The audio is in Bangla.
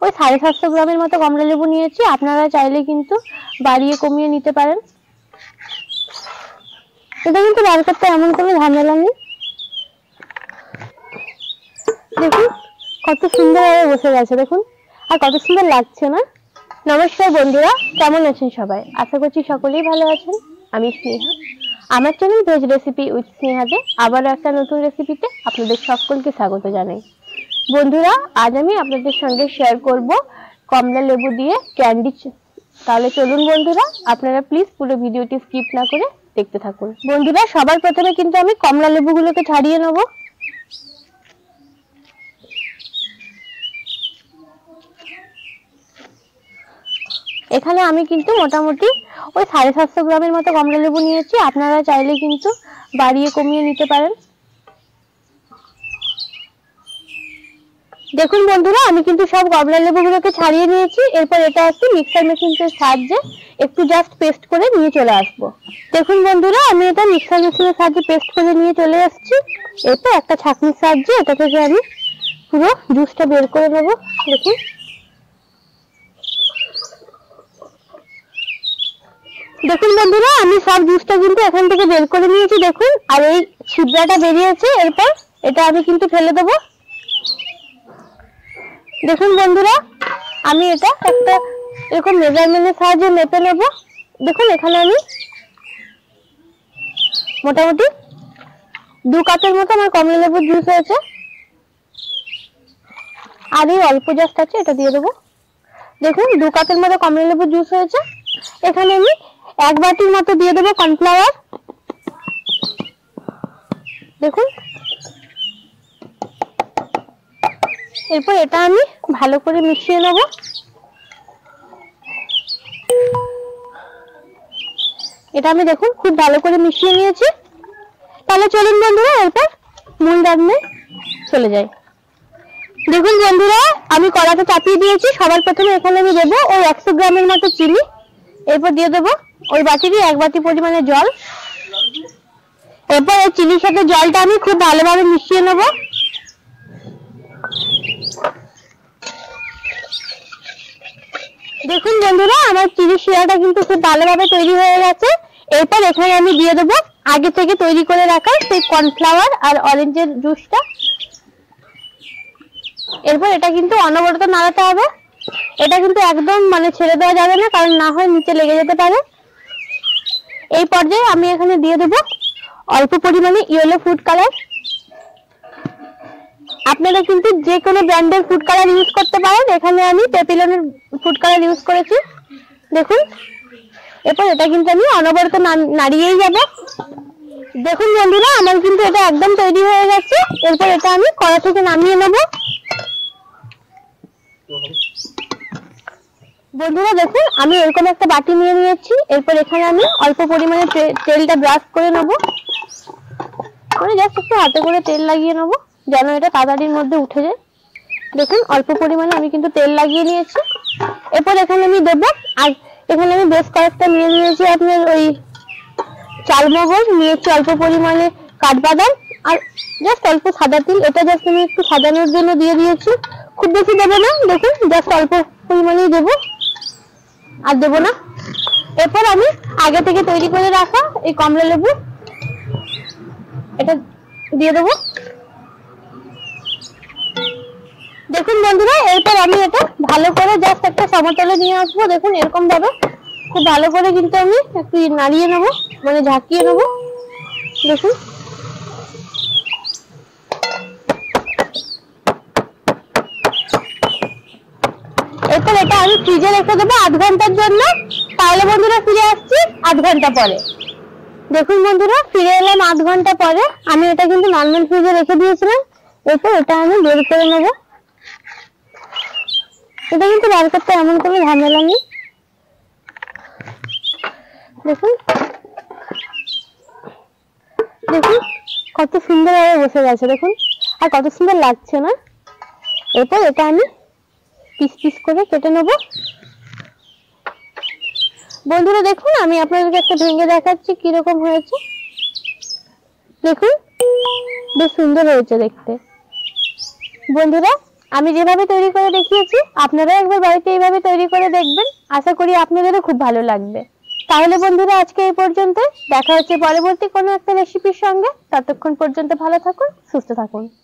ওই 750 গ্রামের মতো কমলা লেবু নিয়েছি। আপনারা চাইলে কিন্তু বাড়িয়ে কমিয়ে নিতে পারেন। এটা কিন্তু বার করতে এমন কোনো ঝামেলা নেই। দেখুন কত সুন্দরভাবে বসে গেছে, দেখুন আর কত সুন্দর লাগছে না। নমস্কার বন্ধুরা, কেমন আছেন সবাই? আশা করছি সকলেই ভালো আছেন। আমি স্নেহা, আমার চ্যানেল ভেজ রেসিপি উইথ স্নেহাতে আবারও একটা নতুন রেসিপিতে আপনাদের সকলকে স্বাগত জানাই। বন্ধুরা, আজ আমি আপনাদের সঙ্গে শেয়ার করব কমলা লেবু দিয়ে ক্যান্ডি। তাহলে চলুন বন্ধুরা, আপনারা প্লিজ পুরো ভিডিওটি স্কিপ না করে দেখতে থাকুন। বন্ধুরা, সবার প্রথমে কিন্তু আমি কমলা লেবুগুলোকে ছাড়িয়ে নেব। এখানে আমি কিন্তু মোটামুটি ওই 750 গ্রামের মতো কমলা লেবু নিয়েছি। আপনারা চাইলে কিন্তু বাড়িয়ে কমিয়ে নিতে পারেন। দেখুন বন্ধুরা, আমি কিন্তু সব কমলা লেবুগুলোকে ছাড়িয়ে নিয়েছি। এরপর এটা একটু মিক্সার মেশিনের সাহায্যে একটু জাস্ট পেস্ট করে নিয়ে চলে আসবো। দেখুন বন্ধুরা, আমি এটা মিক্সার মেশিনের সাহায্যে পেস্ট করে নিয়ে চলে আসছি। এরপর একটা ছাঁকনির সাহায্যে এটা থেকে আমি পুরো জুসটা বের করে নেব। দেখুন দেখুন বন্ধুরা, আমি সব জুসটা কিন্তু এখান থেকে বের করে নিয়েছি। দেখুন, আর এই ছিবড়াটা বেরিয়েছে। এরপর এটা আমি কিন্তু ফেলে দেবো। দেখুন বন্ধুরা, আমি এটা একটা এরকম মেজারমেন্টের সাহায্যে মেপে নেব। দেখুন এখানে আমি মোটামুটি 2 কাপের মতো আমার কমলা লেবুর জুস হয়েছে। আর এই অল্প জাস্ট আছে, এটা দিয়ে দেবো। দেখুন 2 কাপের মতো কমলা লেবুর জুস হয়েছে। এখানে আমি 1 বাটির মতো দিয়ে দেবো কর্নফ্লাওয়ার। দেখুন, এরপর এটা আমি ভালো করে মিশিয়ে নেব। এটা আমি দেখুন খুব ভালো করে মিশিয়ে নিয়েছি। তাহলে চলুন বন্ধুরা, এরপর মূল রান্নায় চলে যাই। দেখুন বন্ধুরা, আমি কড়াটা চাপিয়ে দিয়েছি। সবার প্রথমে এখানে আমি দেবো ওই 100 গ্রামের মতো চিনি। এরপর দিয়ে দেবো ওই বাটিরই 1 বাটি পরিমাণে জল। এরপর এই চিনির সাথে জলটা আমি খুব ভালোভাবে মিশিয়ে নেব। দেখুন বন্ধুরা, আমার চিনি শিরাটা কিন্তু খুব ভালোভাবে তৈরি হয়ে গেছে। এরপর এখানে আমি দিয়ে দেবো আগে থেকে তৈরি করে রাখা সেই কর্নফ্লাওয়ার আর অরেঞ্জের জুসটা। এরপর এটা কিন্তু অনবরত নাড়াতে হবে। এটা কিন্তু একদম ছেড়ে দেওয়া যাবে না, কারণ না হয় নিচে লেগে যেতে পারে। এই পর্যায়ে আমি এখানে দিয়ে দেবো অল্প পরিমাণে ইয়েলো ফুড কালার। আপনারা কিন্তু যে কোনো ব্র্যান্ডের ফুড কালার ইউজ করতে পারেন। এখানে আমি পেপিলনের ফুড কালার ইউজ করেছি। দেখুন, এরপর এটা কিন্তু আমি অনবরত নাড়িয়েই যাব। দেখুন বন্ধুরা, আমার কিন্তু এটা একদম তৈরি হয়ে গেছে। এরপর এটা আমি কড়া থেকে নামিয়ে নেব। বন্ধুরা দেখুন, আমি এরকম একটা বাটি নিয়ে নিয়েছি। এরপর এখানে আমি অল্প পরিমাণে তেলটা ব্রাশ করে নেব। জাস্ট একটু হাতে করে তেল লাগিয়ে নেব, যেন এটা তাড়াতাড়ির মধ্যে উঠে যায়। দেখুন অল্প পরিমাণে আমি কিন্তু তেল লাগিয়ে নিয়েছি। এরপর এখানে আমি দেবো, আর এখানে আমি বেশ কয়েকটা নিয়ে নিয়েছি আপনার ওই চালমগজ নিয়েছি, অল্প পরিমাণে কাঠবাদাম, আর জাস্ট অল্প সাদা তিল। এটা জাস্ট আমি একটু সাজানোর জন্য দিয়ে দিয়েছি, খুব বেশি দেবো না। দেখুন জাস্ট অল্প পরিমাণেই দেবো, আর দেবো না। এরপর আমি আগে থেকে তৈরি করে রাখা এই কমলা লেবু এটা দিয়ে দেবো। দেখুন বন্ধুরা, এরপর আমি এটা ভালো করে জাস্ট একটা সমতলে নিয়ে আসবো। দেখুন এরকম ভাবে খুব ভালো করে কিন্তু আমি একটু নাড়িয়ে নেবো, ঝাঁকিয়ে নেবো। দেখুন এরপর এটা আমি ফ্রিজে রেখে দেবো 8 ঘন্টার জন্য। তাহলে বন্ধুরা ফিরে আসছি 8 ঘন্টা পরে। দেখুন বন্ধুরা, ফিরে এলাম 8 ঘন্টা পরে। আমি এটা কিন্তু নর্মাল ফ্রিজে রেখে দিয়েছিলাম। এরপর এটা আমি বের করে নেবো। এটা কিন্তু বার করতে এমন কোনো ঝামেলা নেই। দেখুন দেখুন কত সুন্দরভাবে বসে গেছে, দেখুন আর কত সুন্দর লাগছে না। এরপর এটা আমি পিস পিস করে কেটে নেব। বন্ধুরা দেখুন, আমি আপনাদেরকে একটা ভেঙে দেখাচ্ছি কিরকম হয়েছে। দেখুন বেশ সুন্দর হয়েছে দেখতে। বন্ধুরা, আমি যেভাবে তৈরি করে দেখিয়েছি আপনারা একবার বাড়িতে এইভাবে তৈরি করে দেখবেন, আশা করি আপনাদেরও খুব ভালো লাগবে। তাহলে বন্ধুরা আজকে এই পর্যন্ত, দেখা হচ্ছে পরবর্তী কোনো একটা রেসিপির সঙ্গে। ততক্ষণ পর্যন্ত ভালো থাকুন, সুস্থ থাকুন।